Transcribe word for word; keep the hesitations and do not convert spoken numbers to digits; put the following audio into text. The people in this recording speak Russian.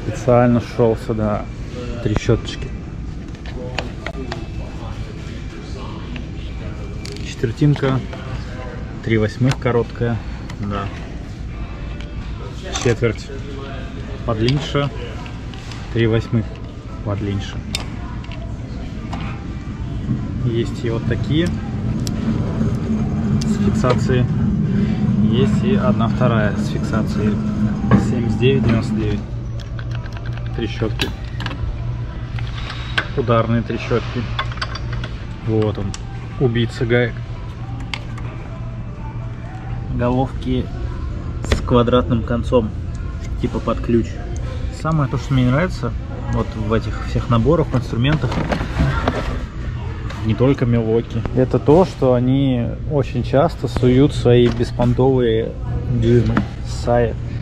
Специально шел сюда. Три щеточки. Четвертинка. Три восьмых короткая. Да. Четверть подлиннее. Три восьмых подлиннее. Есть и вот такие с фиксацией. Есть и одна вторая с фиксацией. семьдесят девять девяносто девять. Трещотки. Ударные трещотки. Вот он. Убийца гаек. Головки с квадратным концом. Типа под ключ. Самое то, что мне нравится вот в этих всех наборах, в инструментах, не только Milwaukee, это то, что они очень часто суют свои беспонтовые дюймы. Сайет.